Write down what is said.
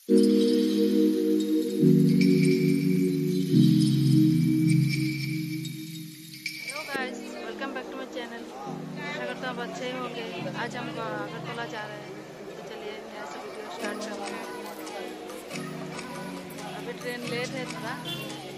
Hello guys, welcome back to my channel. आशा करता हूँ अच्छे ही होंगे। आज हम अगरतला जा रहे हैं, तो चलिए नया सा वीडियो स्टार्ट करते हैं। अभी ट्रेन लेट है थोड़ा,